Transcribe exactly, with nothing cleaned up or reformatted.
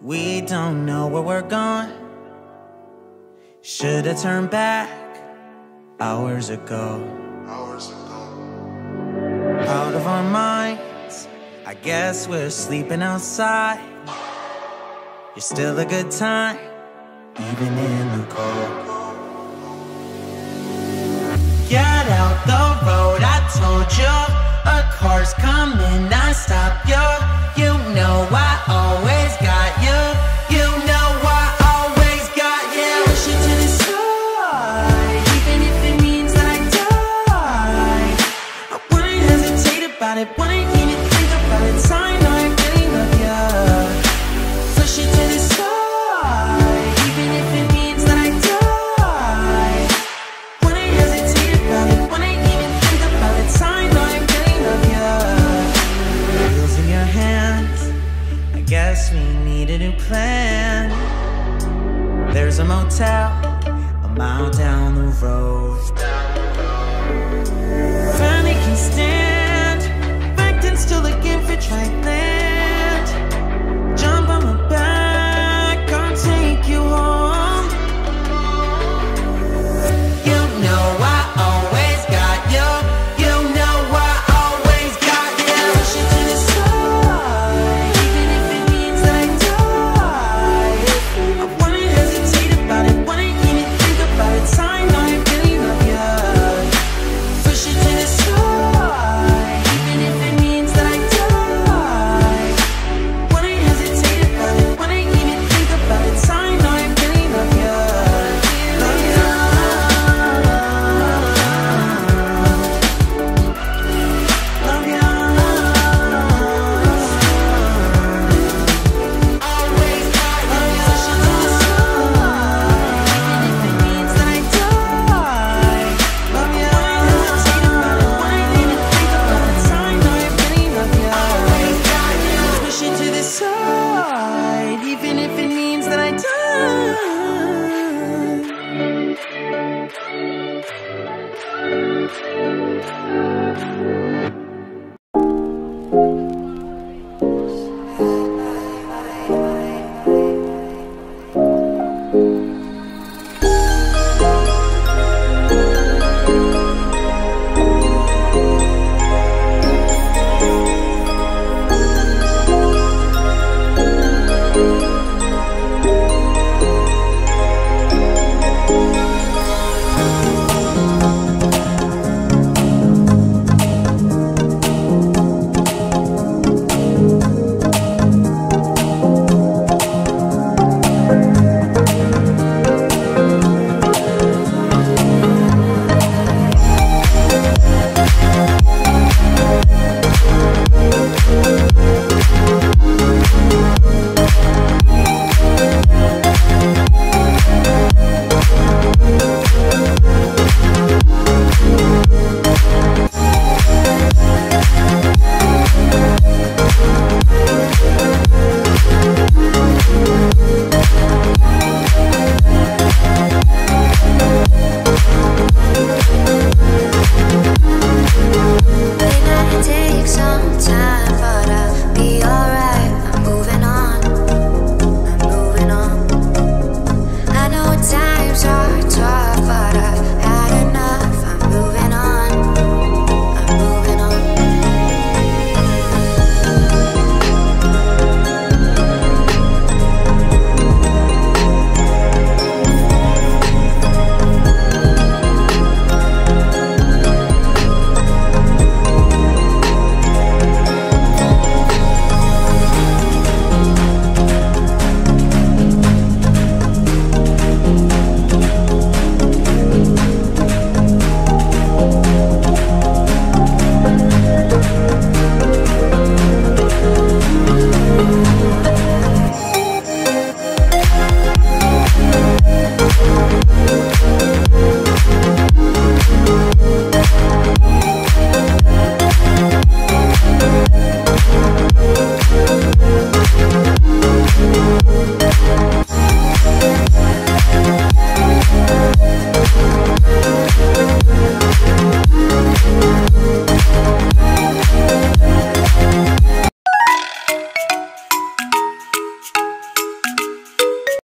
We don't know where we're going. Should've turned back hours ago. Hours ago. Out of our minds, I guess we're sleeping outside. You're still a good time, even in the cold. Get out the road, I told you. A car's coming, I stop you. You know I always got you. You know I always got you. Push it to the side, even if it means that I die. I wouldn't hesitate about it, wouldn't even think about it. I know I really love you. Push it to the side, even if it means that I die. Wouldn't hesitate about it, wouldn't even think about it. I know I really love you. Wheels in your hands, I guess we need a new plan. There's a motel a mile down the road. Finally can stand, back then still looking for dry land.